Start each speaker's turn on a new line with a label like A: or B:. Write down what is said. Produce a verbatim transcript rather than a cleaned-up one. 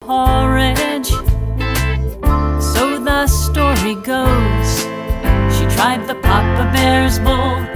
A: porridge. So the story goes, she tried the Papa Bear's bowl,